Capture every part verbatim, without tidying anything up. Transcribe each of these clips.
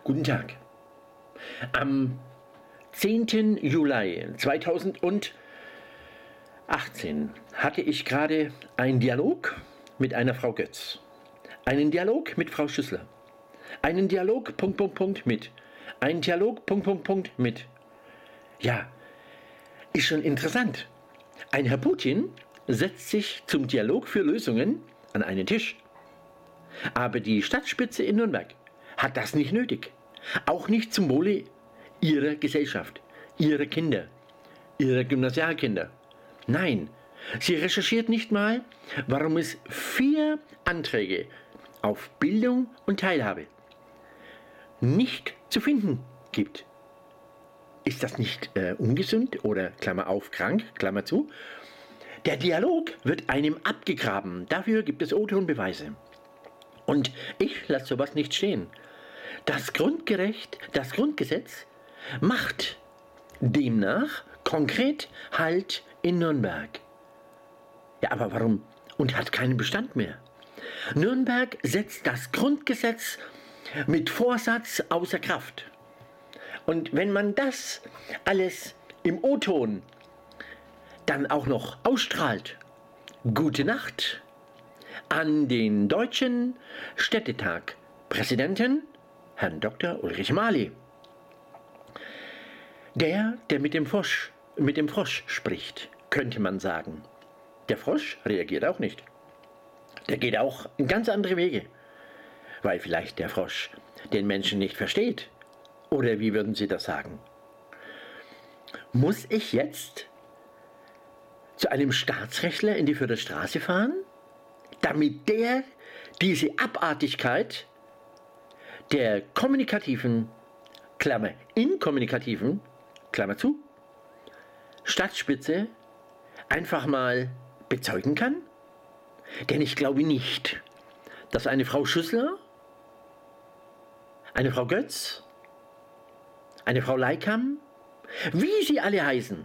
Guten Tag. Am zehnten Juli zweitausendachtzehn hatte ich gerade einen Dialog mit einer Frau Götz, einen Dialog mit Frau Schüssler, einen Dialog Punkt, Punkt, Punkt mit, einen Dialog Punkt, Punkt, Punkt mit. Ja, ist schon interessant. Ein Herr Putin setzt sich zum Dialog für Lösungen an einen Tisch. Aber die Stadtspitze in Nürnberg hat das nicht nötig. Auch nicht zum Wohle ihrer Gesellschaft, ihrer Kinder, ihrer Gymnasialkinder. Nein, sie recherchiert nicht mal, warum es vier Anträge auf Bildung und Teilhabe nicht zu finden gibt. Ist das nicht äh, ungesund oder, Klammer auf, krank, Klammer zu? Der Dialog wird einem abgegraben. Dafür gibt es O-Ton-Beweise. Und ich lasse sowas nicht stehen. Das Grundgerecht, das Grundgesetz macht demnach konkret Halt in Nürnberg. Ja, aber warum? Und hat keinen Bestand mehr. Nürnberg setzt das Grundgesetz mit Vorsatz außer Kraft. Und wenn man das alles im O-Ton dann auch noch ausstrahlt, gute Nacht an den Deutschen Städtetag Präsidenten, Herrn Doktor Ulrich Mali. Der, der mit dem Frosch, mit dem Frosch spricht, könnte man sagen. Der Frosch reagiert auch nicht. Der geht auch in ganz andere Wege, weil vielleicht der Frosch den Menschen nicht versteht. Oder wie würden Sie das sagen? Muss ich jetzt zu einem Staatsrechtler in die Fürther Straße fahren, damit der diese Abartigkeit der kommunikativen, Klammer, inkommunikativen, Klammer zu, Stadtspitze einfach mal bezeugen kann? Denn ich glaube nicht, dass eine Frau Schüssler, eine Frau Götz, eine Frau Leikam, wie sie alle heißen,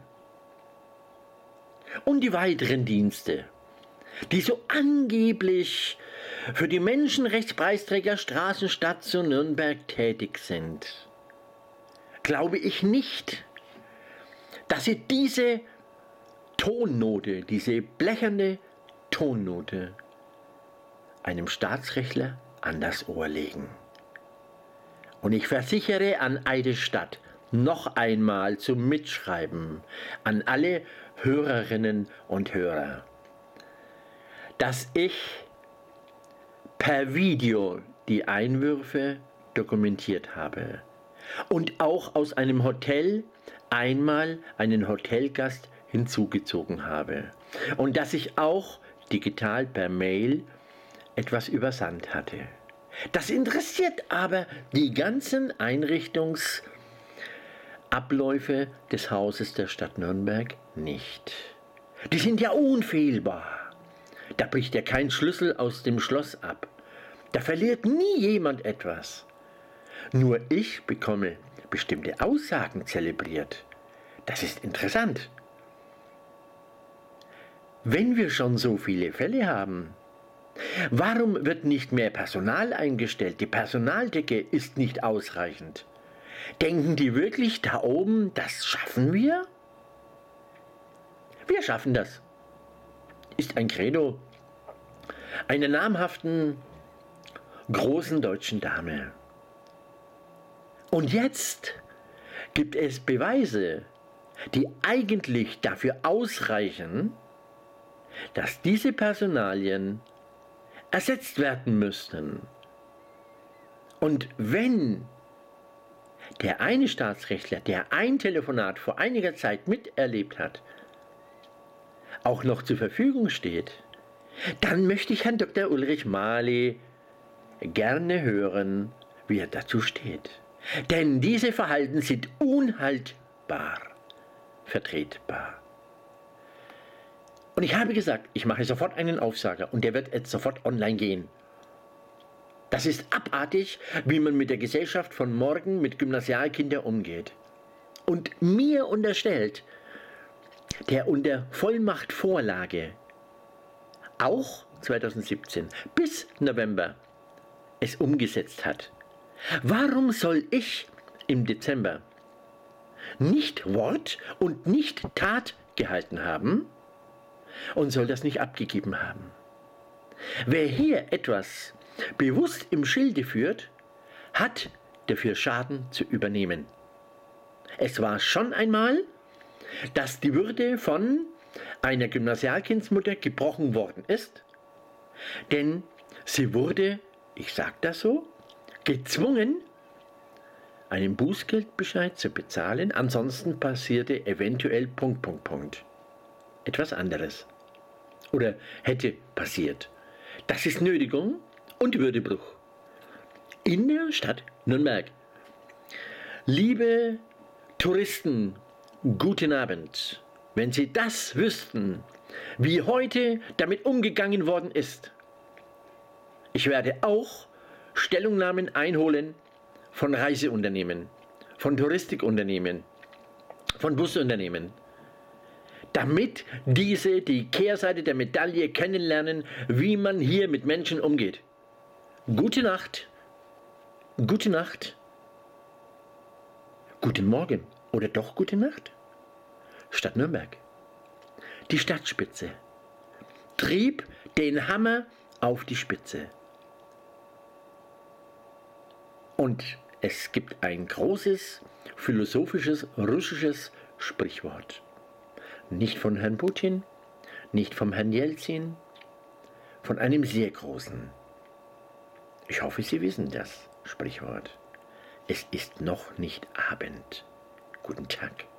und die weiteren Dienste, die so angeblich für die Menschenrechtspreisträger Straßenstadt zu Nürnberg tätig sind, glaube ich nicht, dass sie diese Tonnote, diese blecherne Tonnote einem Staatsrechtler an das Ohr legen. Und ich versichere an Eidesstadt noch einmal zum Mitschreiben an alle Hörerinnen und Hörer, dass ich per Video die Einwürfe dokumentiert habe und auch aus einem Hotel einmal einen Hotelgast hinzugezogen habe und dass ich auch digital per Mail etwas übersandt hatte. Das interessiert aber die ganzen Einrichtungsabläufe des Hauses der Stadt Nürnberg nicht. Die sind ja unfehlbar. Da bricht ja kein Schlüssel aus dem Schloss ab. Da verliert nie jemand etwas. Nur ich bekomme bestimmte Aussagen zelebriert. Das ist interessant. Wenn wir schon so viele Fälle haben, warum wird nicht mehr Personal eingestellt? Die Personaldecke ist nicht ausreichend. Denken die wirklich da oben, das schaffen wir? Wir schaffen das. Ist ein Credo einer namhaften, großen deutschen Dame. Und jetzt gibt es Beweise, die eigentlich dafür ausreichen, dass diese Personalien ersetzt werden müssten. Und wenn der eine Staatsrechtler, der ein Telefonat vor einiger Zeit miterlebt hat, auch noch zur Verfügung steht, dann möchte ich Herrn Doktor Ulrich Mali gerne hören, wie er dazu steht. Denn diese Verhalten sind unhaltbar vertretbar. Und ich habe gesagt, ich mache sofort einen Aufsager und der wird jetzt sofort online gehen. Das ist abartig, wie man mit der Gesellschaft von morgen mit Gymnasialkindern umgeht. Und mir unterstellt, der unter Vollmachtvorlage auch zweitausendsiebzehn bis November es umgesetzt hat, Warum soll ich im Dezember nicht Wort und nicht Tat gehalten haben und soll das nicht abgegeben haben? Wer hier etwas bewusst im Schilde führt, hat dafür Schaden zu übernehmen. Es war schon einmal, dass die Würde von einer Gymnasialkindsmutter gebrochen worden ist, denn sie wurde, ich sage das so, gezwungen, einen Bußgeldbescheid zu bezahlen, ansonsten passierte eventuell Punkt, Punkt, Punkt. Etwas anderes. Oder hätte passiert. Das ist Nötigung und Würdebruch. In der Stadt Nürnberg. Liebe Touristen, guten Abend. Wenn Sie das wüssten, wie heute damit umgegangen worden ist. Ich werde auch Stellungnahmen einholen von Reiseunternehmen, von Touristikunternehmen, von Busunternehmen, damit diese die Kehrseite der Medaille kennenlernen, wie man hier mit Menschen umgeht. Gute Nacht, gute Nacht, guten Morgen oder doch gute Nacht. Stadt Nürnberg. Die Stadtspitze trieb den Hammer auf die Spitze. Und es gibt ein großes philosophisches russisches Sprichwort. Nicht von Herrn Putin, nicht vom Herrn Jelzin, von einem sehr großen. Ich hoffe, Sie wissen das Sprichwort. Es ist noch nicht Abend. Guten Tag.